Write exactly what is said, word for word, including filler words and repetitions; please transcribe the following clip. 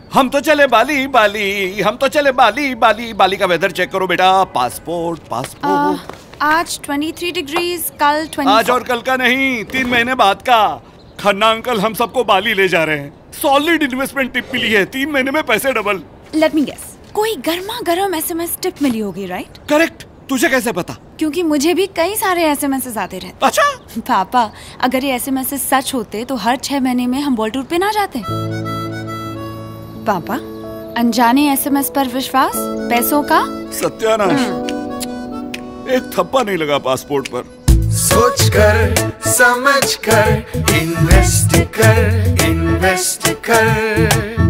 हम तो चले बाली बाली, हम तो चले बाली बाली। बाली का वेदर चेक करो बेटा। Passport passport. आज तेईस डिग्रीज, कल चौबीस। आज और कल का नहीं, तीन महीने बाद का। खन्ना अंकल हम सबको बाली ले जा रहे हैं। सॉलिड इन्वेस्टमेंट टिप मिली है, तीन महीने में पैसे डबल। लेट मी गेस, कोई गर्मा गर्म एसएमएस टिप मिली होगी, राइट? करेक्ट। तुझे कैसे पता? क्योंकि मुझे भी कई सारे एसएमएस आते रहते। अच्छा पापा, अगर ये एसएमएस सच होते तो हर छह महीने में हम वर्ल्ड टूर पे ना जाते। पापा, अनजाने एसएमएस पर विश्वास पैसों का सत्यानाश। एक थप्पा नहीं लगा पासपोर्ट पर। सोच कर समझ कर इन्वेस्ट कर, इन्वेस्ट कर।